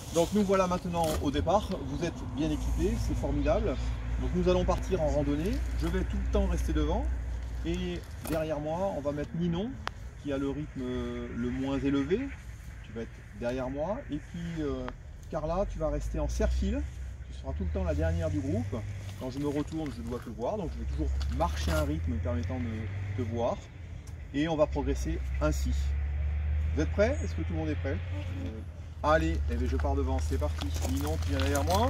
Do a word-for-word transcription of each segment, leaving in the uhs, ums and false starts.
Donc nous voilà maintenant au départ, vous êtes bien équipés, c'est formidable. Donc nous allons partir en randonnée, je vais tout le temps rester devant et derrière moi on va mettre Ninon qui a le rythme le moins élevé, tu vas être derrière moi et puis euh, Carla tu vas rester en serre-file, tu seras tout le temps la dernière du groupe. Quand je me retourne je dois te voir, donc je vais toujours marcher un rythme permettant de te voir et on va progresser ainsi. Vous êtes prêts? Est-ce que tout le monde est prêt? euh, Allez, eh bien, je pars devant, c'est parti. Ninon, tu viens derrière moi.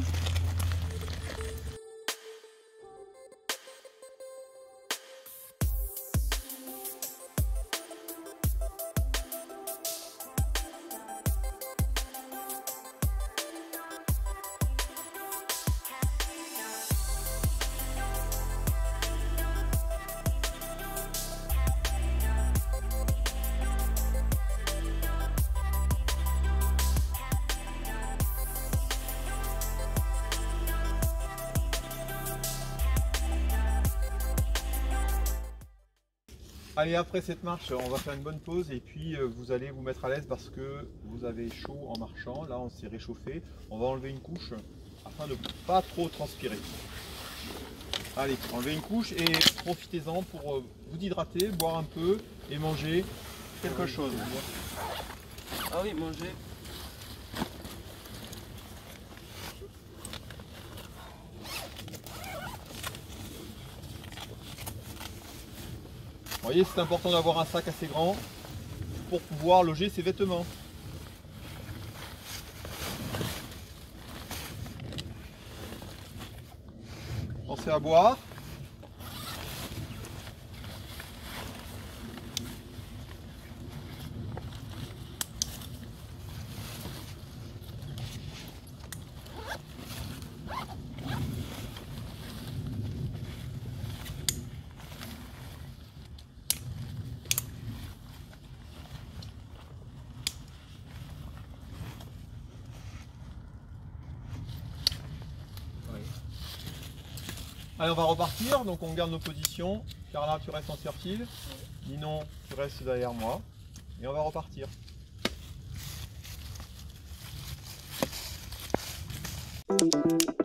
Allez, après cette marche, on va faire une bonne pause et puis euh, vous allez vous mettre à l'aise parce que vous avez chaud en marchant. Là, on s'est réchauffé. On va enlever une couche afin de ne pas trop transpirer. Allez, enlevez une couche et profitez-en pour euh, vous hydrater, boire un peu et manger quelque chose. Ah oui, manger. Vous voyez, c'est important d'avoir un sac assez grand pour pouvoir loger ses vêtements. Pensez à boire. Allez, on va repartir, donc on garde nos positions. Carla, tu restes en serre-file. Ninon, tu restes derrière moi. Et on va repartir. Thank you.